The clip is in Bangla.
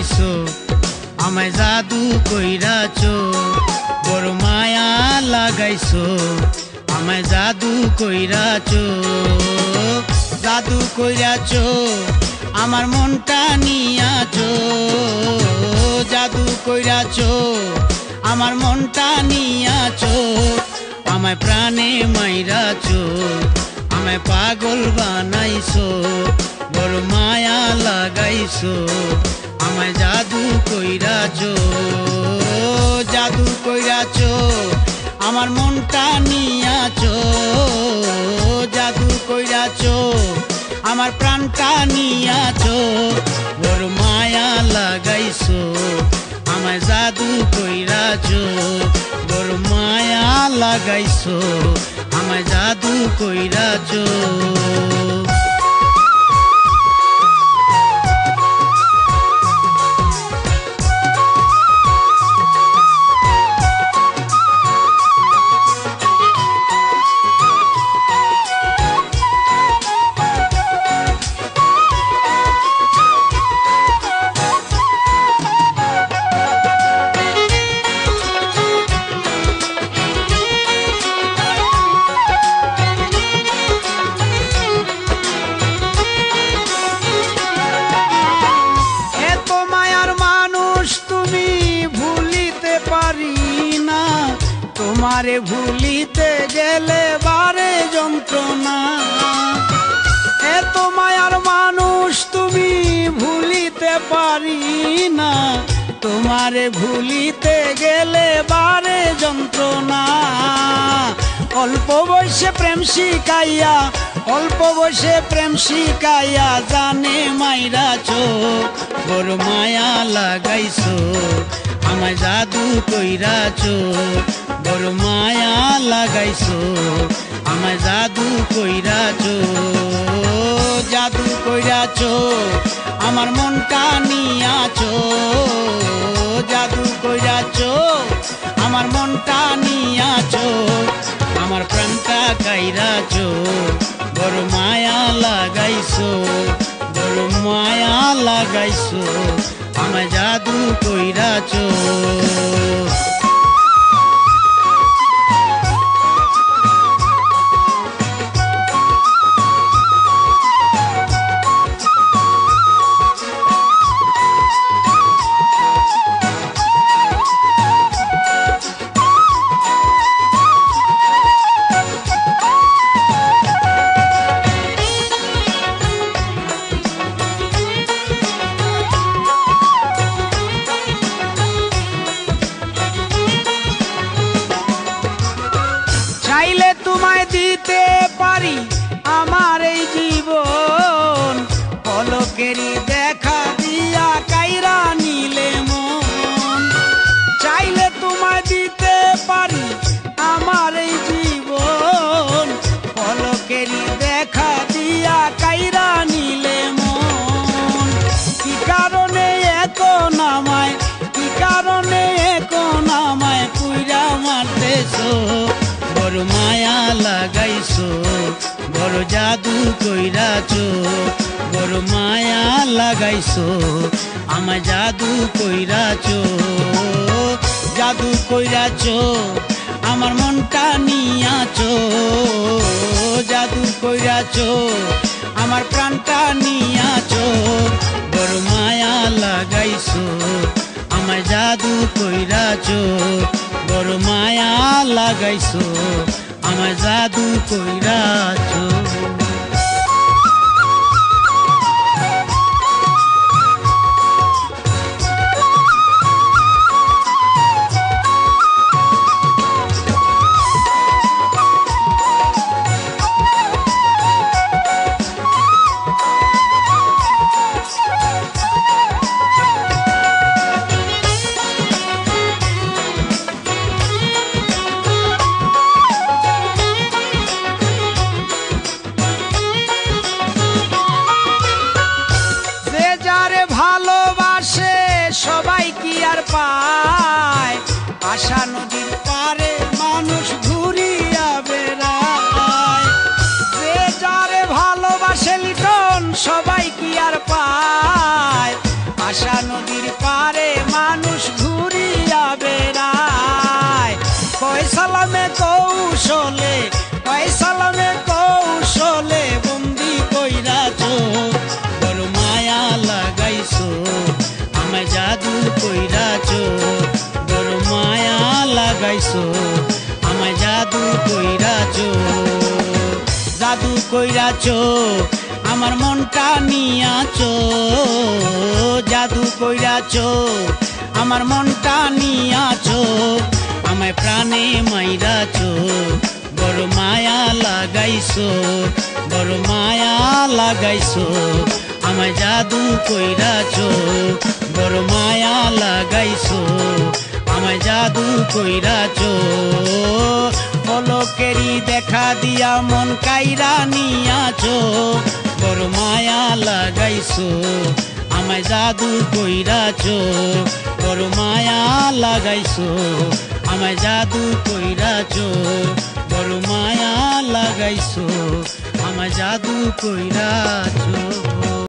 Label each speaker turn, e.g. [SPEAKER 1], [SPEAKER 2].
[SPEAKER 1] বানাইছো আমায় জাদু কইরাছো বড় মায়া লাগাইছো আমায় জাদু কইরাছো জাদু কইরাছো আমার মনটা নিয়াছো জাদু কইরাছো আমার মনটা নিয়াছো আমায় প্রাণে মাইরাছো আমায় পাগল বানাইছো বড় মায়া লাগাইছো আমায় জাদু কইরাছো জাদু কইরাছো আমার মনটা নিয়াছো জাদু কইরাছো আমার প্রাণটা নিয়াছো বড় মায়া লাগাইছো আমায় জাদু কইরাছো বড় মায়া লাগাইছো আমায় জাদু কইরাছো তোমারে ভুলিতে গেলে বারে যন্ত্রণা এত মায়ার মানুষ তুমি ভুলিতে পারি না তোমারে ভুলিতে গেলে বারে যন্ত্রণা অল্প বয়সে প্রেম শিখাইয়া অল্প বয়সে প্রেম শিখাইয়া জানে মাইরাছো বড় মায়া লাগাইছো আমায় জাদু কইরাছো বড় মায়া লাগাইছো আমায় জাদু কইরাছো জাদু কইরাছো আমার মনটা নিয়াছো জাদু কইরাছো আমার মনটা নিয়াছো আমার প্রাণটা কাইরাছো বড় মায়া লাগাইছো বড় মায়া লাগাইছো আমায় জাদু কইরাছো চাইলে তোমায় দিতে পারি আমার এই জীবন পলকেরই দেখা দিয়া কাইরা নিলে মন চাইলে তোমায় দিতে পারি আমার এই জীবন পলকেরই দেখা দিয়া কাইরা নিলে মন কি কারণে এখন আমায় কি কারণে এখন আমায় পুইরা মারতেছো বড় মায়া লাগাইছো বড় জাদু কইরাছো বড় মায়া লাগাইছো আমায় জাদু কইরাছো জাদু কইরাছো আমার মনটা নিয়াছো জাদু কইরাছো আমার প্রাণটা নিয়াছো বড় মায়া লাগাইছো আমায় জাদু কইরাছো বড় মায়া লাগাইছো আমায় জাদু কইরাছো পায় আশা নদীর পারে মানুষ ঘুরিয়া বেড়ায় যে যারে ভালোবাসে লিটন সবাই কি আর পায় আশা নদীর কইরাছো আমার মনটা নিয়াছো, জাদু কইরাছো আমার মনটা নিয়াছো, আমায় প্রাণে মাইরাছো, বড় মায়া লাগাইছো, বড় মায়া লাগাইছো, আমায় জাদু কইরাছো, বড় মায়া লাগাইছো, আমায় জাদু কইরাছো। পলকেরি দেখা দিয়া মন কাইরা নিয়াছো, বড় মায়া লাগাইছো, আমায় জাদু কইরাছো, বড় মায়া লাগাইছো, আমায় জাদু কইরাছো, বড় মায়া লাগাইছো, আমায় জাদু কইরাছো।